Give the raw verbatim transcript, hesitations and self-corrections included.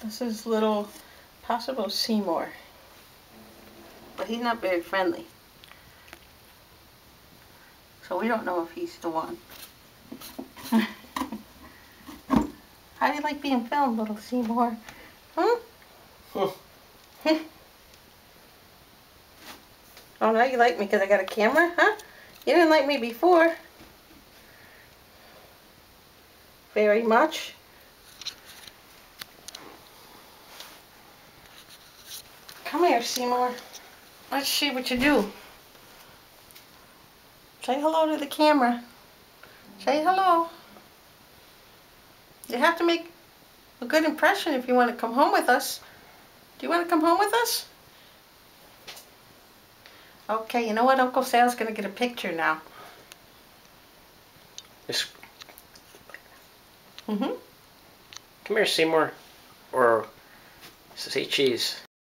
This is little possible Seymour. But he's not very friendly. So we don't know if he's the one. How do you like being filmed, little Seymour? Hmm? Hmm. Oh, now you like me because I got a camera, huh? You didn't like me before. Very much. Come here, Seymour. Let's see what you do. Say hello to the camera. Say hello. You have to make a good impression if you want to come home with us. Do you want to come home with us? Okay, you know what? Uncle Sal's going to get a picture now. Just Mm-hmm. come here, Seymour. Or say cheese.